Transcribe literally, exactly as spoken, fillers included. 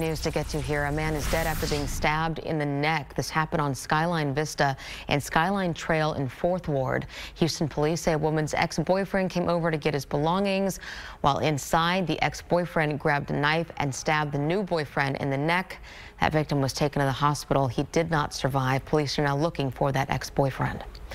news to get to here. A man is dead after being stabbed in the neck. This happened on Skyline Vista and Skyline Trail in fourth Ward. Houston police say a woman's ex-boyfriend came over to get his belongings. While inside, the ex-boyfriend grabbed a knife and stabbed the new boyfriend in the neck. That victim was taken to the hospital. He did not survive. Police are now looking for that ex-boyfriend.